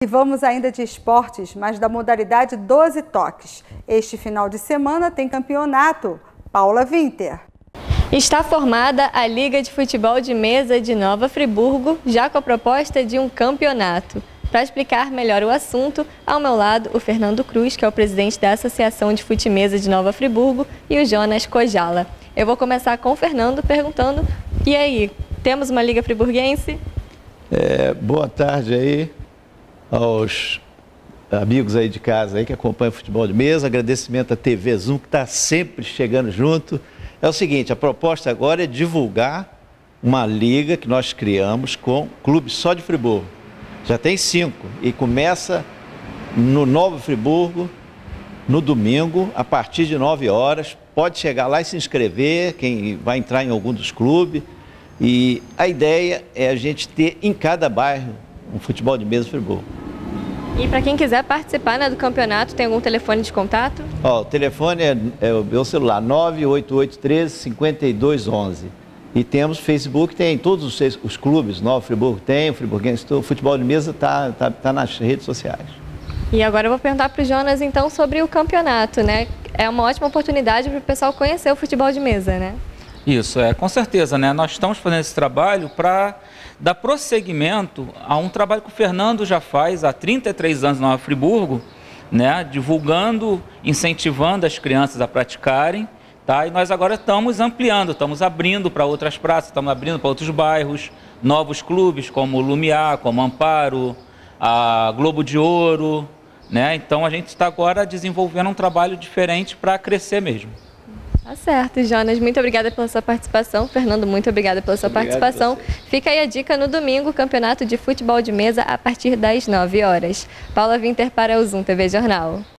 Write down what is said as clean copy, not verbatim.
E vamos ainda de esportes, mas da modalidade 12 toques. Este final de semana tem campeonato. Paula Winter. Está formada a Liga de Futebol de Mesa de Nova Friburgo, já com a proposta de um campeonato. Para explicar melhor o assunto, ao meu lado o Fernando Cruz, que é o presidente da Associação de Fute-Mesa de Nova Friburgo, e o Jonas Kojala. Eu vou começar com o Fernando perguntando, e aí, temos uma Liga Friburguense? Boa tarde aí aos amigos aí de casa aí que acompanham o futebol de mesa. Agradecimento à TV Zoom, que está sempre chegando junto. É o seguinte, a proposta agora é divulgar uma liga que nós criamos com clubes só de Friburgo. Já tem 5 e começa no Novo Friburgo, no domingo, a partir de 9 horas. Pode chegar lá e se inscrever, quem vai entrar em algum dos clubes. E a ideia é a gente ter em cada bairro um futebol de mesa Friburgo. E para quem quiser participar, né, do campeonato, tem algum telefone de contato? O telefone é o meu celular, 98813-5211. E temos Facebook, tem todos os clubes, Nova Friburgo tem, o Friburguense, o futebol de mesa tá nas redes sociais. E agora eu vou perguntar para o Jonas, então, sobre o campeonato, né? É uma ótima oportunidade para o pessoal conhecer o futebol de mesa, né? Isso, com certeza, né? Nós estamos fazendo esse trabalho para dar prosseguimento a um trabalho que o Fernando já faz há 33 anos na Nova Friburgo, né? Divulgando, incentivando as crianças a praticarem, tá? E nós agora estamos ampliando, estamos abrindo para outras praças, estamos abrindo para outros bairros, novos clubes como o Lumiar, como Amparo, a Globo de Ouro, né? Então a gente está agora desenvolvendo um trabalho diferente para crescer mesmo. Tá certo, Jonas, muito obrigada pela sua participação. Fernando, muito obrigada pela sua participação. Fica aí a dica no domingo, campeonato de futebol de mesa a partir das 9 horas. Paula Winter para o Zoom TV Jornal.